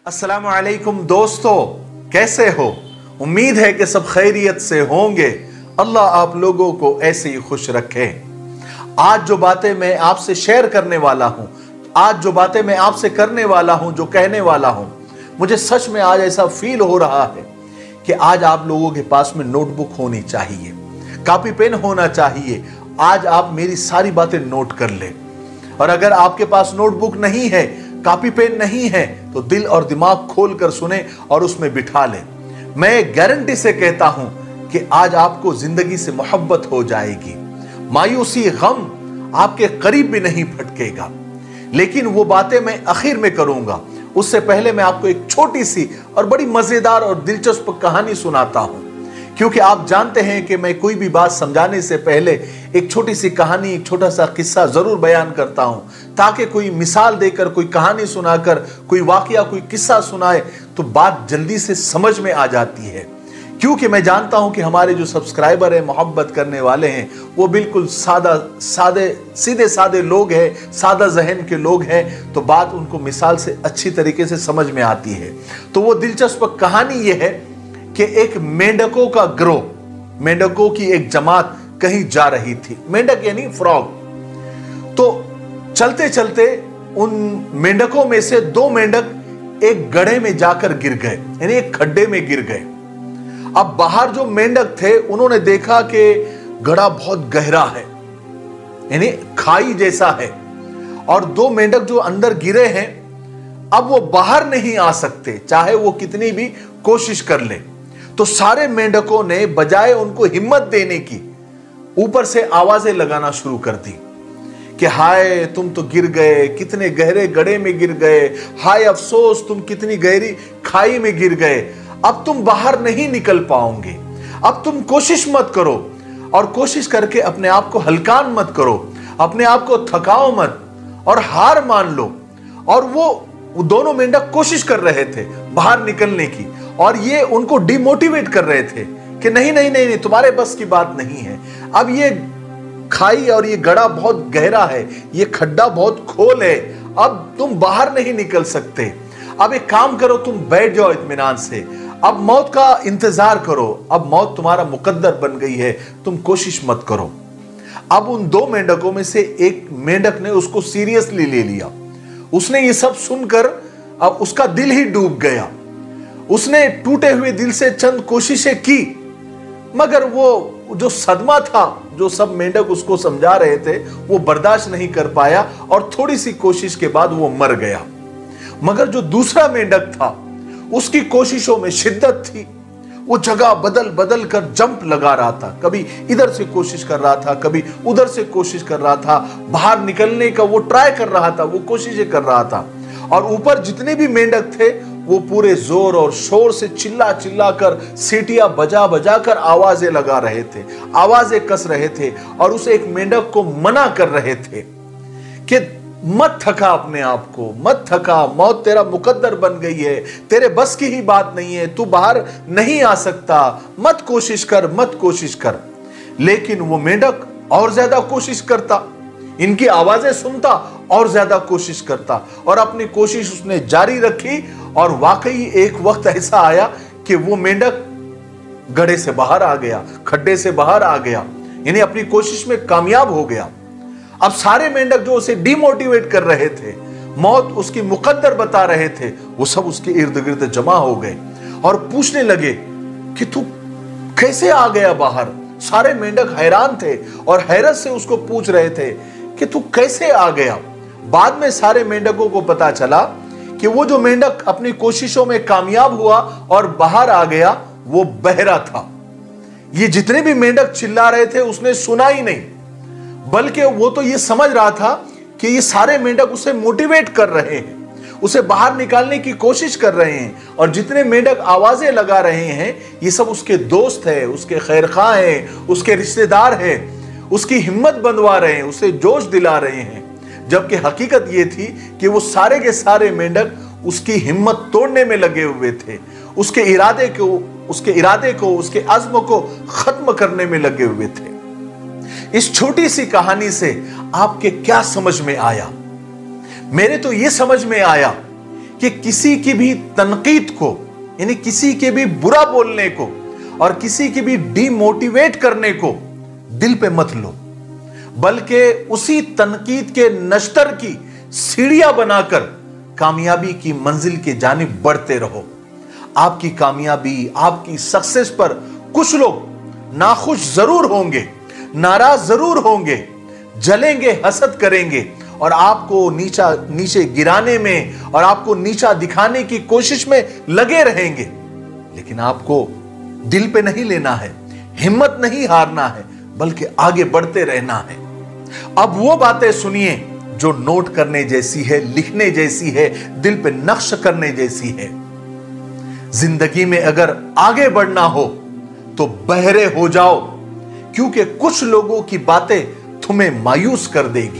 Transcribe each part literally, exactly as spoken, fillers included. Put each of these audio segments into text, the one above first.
अस्सलामु अलैकुम दोस्तों, कैसे हो? उम्मीद है कि सब खैरियत से होंगे। अल्लाह आप लोगों को ऐसे ही खुश रखे। आज जो बातें मैं आपसे शेयर करने वाला हूं, आज जो बातें मैं आपसे करने वाला हूं, जो कहने वाला हूं, मुझे सच में आज ऐसा फील हो रहा है कि आज आप लोगों के पास में नोटबुक होनी चाहिए, कॉपी पेन होना चाहिए। आज आप मेरी सारी बातें नोट कर ले। और अगर आपके पास नोटबुक नहीं है, कॉपी पेन नहीं है, तो दिल और दिमाग खोल कर सुने और उसमें बिठा ले। मैं गारंटी से कहता हूं कि आज आपको जिंदगी से मोहब्बत हो जाएगी। मायूसी, गम आपके करीब भी नहीं फटकेगा। लेकिन वो बातें मैं आखिर में करूंगा। उससे पहले मैं आपको एक छोटी सी और बड़ी मजेदार और दिलचस्प कहानी सुनाता हूं, क्योंकि आप जानते हैं कि मैं कोई भी बात समझाने से पहले एक छोटी सी कहानी, एक छोटा सा किस्सा जरूर बयान करता हूं, ताकि कोई मिसाल देकर, कोई कहानी सुनाकर, कोई वाकया, कोई किस्सा सुनाए तो बात जल्दी से समझ में आ जाती है। क्योंकि मैं जानता हूं कि हमारे जो सब्सक्राइबर हैं, मोहब्बत करने वाले हैं, वो बिल्कुल सादा सादे सीधे सादे लोग हैं, सादा जहन के लोग हैं, तो बात उनको मिसाल से अच्छी तरीके से समझ में आती है। तो वो दिलचस्प कहानी ये है कि एक मेंढकों का गिरोह, मेंढकों की एक जमात कहीं जा रही थी। मेंढक यानी फ्रॉग। तो चलते चलते उन मेंढकों में से दो मेंढक एक गड्ढे में जाकर गिर गए, यानी एक खड्डे में गिर गए। अब बाहर जो मेंढक थे उन्होंने देखा कि गड्ढा बहुत गहरा है, यानी खाई जैसा है, और दो मेंढक जो अंदर गिरे हैं अब वो बाहर नहीं आ सकते, चाहे वो कितनी भी कोशिश कर ले। तो सारे मेंढकों ने बजाय उनको हिम्मत देने की, ऊपर से आवाजें लगाना शुरू कर दी कि हाय तुम तो गिर गए, कितने गहरे गड्ढे में गिर गए, हाय अफसोस तुम कितनी गहरी खाई में गिर गए, अब तुम बाहर नहीं निकल पाओगे, अब तुम कोशिश मत करो, और कोशिश करके अपने आप को हल्कान मत करो, अपने आप को थकाओ मत और हार मान लो। और वो दोनों मेंढक कोशिश कर रहे थे बाहर निकलने की, और ये उनको डिमोटिवेट कर रहे थे कि नहीं नहीं नहीं नहीं तुम्हारे बस की बात नहीं है, अब ये खाई और ये गड्ढा बहुत गहरा है, ये खड्डा बहुत खोल है, अब तुम बाहर नहीं निकल सकते। अब एक काम करो, तुम बैठ जाओ इत्मीनान से, अब मौत का इंतजार करो, अब मौत तुम्हारा मुकद्दर बन गई है, तुम कोशिश मत करो। अब उन दो मेंढकों में से एक मेंढक ने उसको सीरियसली ले लिया। उसने ये सब सुनकर अब उसका दिल ही डूब गया। उसने टूटे हुए दिल से चंद कोशिशें की, मगर वो जो सदमा था, जो सब मेंढक उसको समझा रहे थे, वो बर्दाश्त नहीं कर पाया और थोड़ी सी कोशिश के बाद वो मर गया। मगर जो दूसरा मेंढक था, उसकी कोशिशों में शिद्दत थी। वो जगह बदल बदल कर जंप लगा रहा था, कभी इधर से कोशिश कर रहा था, कभी उधर से कोशिश कर रहा था, बाहर निकलने का वो ट्राई कर रहा था, वो कोशिशें कर रहा था। और ऊपर जितने भी मेंढक थे वो पूरे जोर और शोर से चिल्ला चिल्ला कर, सीटियां बजा बजा कर आवाजें लगा रहे थे, आवाजें कस रहे थे, और उस एक मेंढक को मना कर रहे थे कि मत थका अपने आप को, मत थका, मौत तेरा मुकद्दर बन गई है, तेरे बस की ही बात नहीं है, तू बाहर नहीं आ सकता, मत कोशिश कर, मत कोशिश कर। लेकिन वो मेंढक और ज्यादा कोशिश करता, इनकी आवाजें सुनता और ज्यादा कोशिश करता, और अपनी कोशिश उसने जारी रखी। और वाकई एक वक्त ऐसा आया कि वो मेंढक गड्ढे से बाहर आ गया, खड्डे से बाहर आ गया, यानी अपनी कोशिश में कामयाब हो गया। अब सारे मेंढक जो उसे डिमोटिवेट कर रहे थे, मौत उसकी मुकद्दर बता रहे थे, वो सब उसके इर्द गिर्द जमा हो गए और पूछने लगे कि तू कैसे आ गया बाहर। सारे मेंढक हैरान थे और हैरत से उसको पूछ रहे थे कि तू कैसे आ गया। बाद में सारे मेंढकों को पता चला कि वो जो मेंढक अपनी कोशिशों में कामयाब हुआ और बाहर आ गया, वो बहरा था। ये जितने भी मेंढक चिल्ला रहे थे उसने सुना ही नहीं, बल्कि वो तो ये समझ रहा था कि ये सारे मेंढक उसे मोटिवेट कर रहे हैं, उसे बाहर निकालने की कोशिश कर रहे हैं, और जितने मेंढक आवाजें लगा रहे हैं ये सब उसके दोस्त हैं, उसके खैरखा हैं, उसके रिश्तेदार हैं, उसकी हिम्मत बंधवा रहे हैं, उसे जोश दिला रहे हैं। जबकि हकीकत ये थी कि वो सारे के सारे मेंढक उसकी हिम्मत तोड़ने में लगे हुए थे, उसके इरादे को उसके इरादे को उसके अज़्म को खत्म करने में लगे हुए थे। इस छोटी सी कहानी से आपके क्या समझ में आया? मेरे तो यह समझ में आया कि किसी की भी तनकीद को, यानी किसी के भी बुरा बोलने को और किसी की भी डीमोटिवेट करने को दिल पे मत लो, बल्कि उसी तनकीद के नश्तर की सीढ़ियां बनाकर कामयाबी की मंजिल के जानिब बढ़ते रहो। आपकी कामयाबी, आपकी सक्सेस पर कुछ लोग नाखुश जरूर होंगे, नाराज जरूर होंगे, जलेंगे, हसद करेंगे और आपको नीचा नीचे गिराने में और आपको नीचा दिखाने की कोशिश में लगे रहेंगे। लेकिन आपको दिल पे नहीं लेना है, हिम्मत नहीं हारना है, बल्कि आगे बढ़ते रहना है। अब वो बातें सुनिए जो नोट करने जैसी है, लिखने जैसी है, दिल पे नक्श करने जैसी है। जिंदगी में अगर आगे बढ़ना हो तो बहरे हो जाओ, क्योंकि कुछ लोगों की बातें तुम्हें मायूस कर देगी।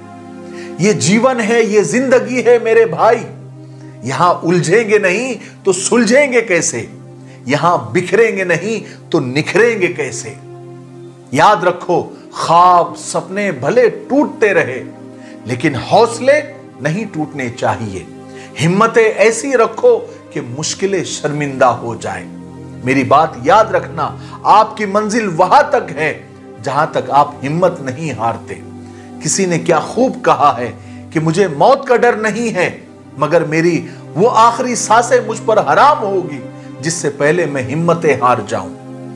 ये जीवन है, ये जिंदगी है मेरे भाई। यहां उलझेंगे नहीं तो सुलझेंगे कैसे, यहां बिखरेंगे नहीं तो निखरेंगे कैसे। याद रखो, ख्वाब सपने भले टूटते रहे, लेकिन हौसले नहीं टूटने चाहिए। हिम्मतें ऐसी रखो कि मुश्किलें शर्मिंदा हो जाए। मेरी बात याद रखना, आपकी मंजिल वहां तक है जहां तक आप हिम्मत नहीं हारते। किसी ने क्या खूब कहा है कि मुझे मौत का डर नहीं है, मगर मेरी वो आखिरी सांसें मुझ पर हराम होगी जिससे पहले मैं हिम्मतें हार जाऊं।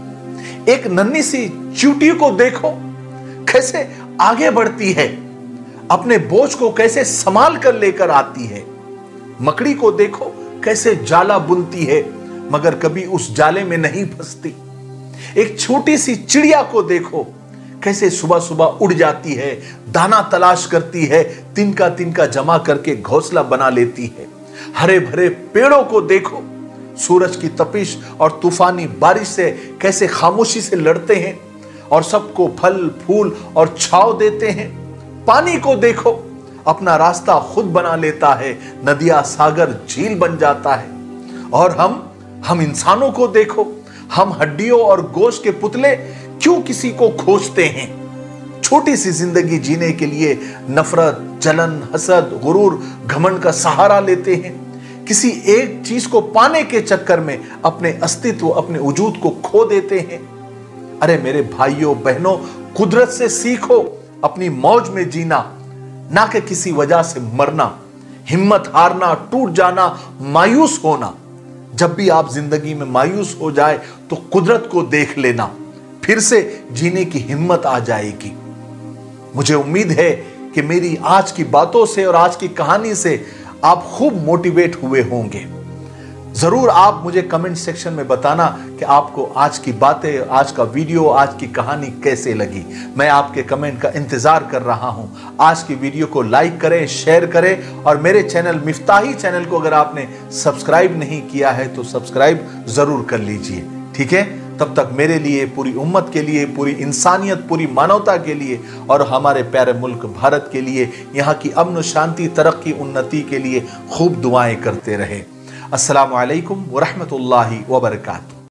एक नन्ही सी चींटी को देखो कैसे आगे बढ़ती है, अपने बोझ को कैसे संभाल कर लेकर आती है। मकड़ी को देखो कैसे जाला बुनती है, मगर कभी उस जाले में नहीं फंसती। एक छोटी सी चिड़िया को देखो कैसे सुबह सुबह उड़ जाती है, दाना तलाश करती है, तिनका तिनका जमा करके घोंसला बना लेती है। हरे भरे पेड़ों को देखो सूरज की तपिश और तूफानी बारिश से कैसे खामोशी से लड़ते हैं और सबको फल फूल और छांव देते हैं। पानी को देखो अपना रास्ता खुद बना लेता है, नदियां सागर झील बन जाता है। और हम हम इंसानों को देखो, हम हड्डियों और गोश्त के पुतले क्यों किसी को खोजते हैं। छोटी सी जिंदगी जीने के लिए नफरत, जलन, हसद, गुरूर, घमंड का सहारा लेते हैं। किसी एक चीज को पाने के चक्कर में अपने अस्तित्व, अपने वजूद को खो देते हैं। अरे मेरे भाइयों बहनों, कुदरत से सीखो अपनी मौज में जीना, ना कि किसी वजह से मरना। हिम्मत हारना, टूट जाना, मायूस होना, जब भी आप जिंदगी में मायूस हो जाए तो कुदरत को देख लेना, फिर से जीने की हिम्मत आ जाएगी। मुझे उम्मीद है कि मेरी आज की बातों से और आज की कहानी से आप खूब मोटिवेट हुए होंगे। जरूर आप मुझे कमेंट सेक्शन में बताना कि आपको आज की बातें, आज का वीडियो, आज की कहानी कैसे लगी। मैं आपके कमेंट का इंतजार कर रहा हूं। आज की वीडियो को लाइक करें, शेयर करें और मेरे चैनल मिफ्ताही चैनल को अगर आपने सब्सक्राइब नहीं किया है तो सब्सक्राइब जरूर कर लीजिए। ठीक है, तब तक मेरे लिए, पूरी उम्मत के लिए, पूरी इंसानियत, पूरी मानवता के लिए और हमारे प्यारे मुल्क भारत के लिए, यहाँ की अमन शांति, तरक्की, उन्नति के लिए खूब दुआएं करते रहे। अस्सलामु अलैकुम व रहमतुल्लाहि व बरकातहू।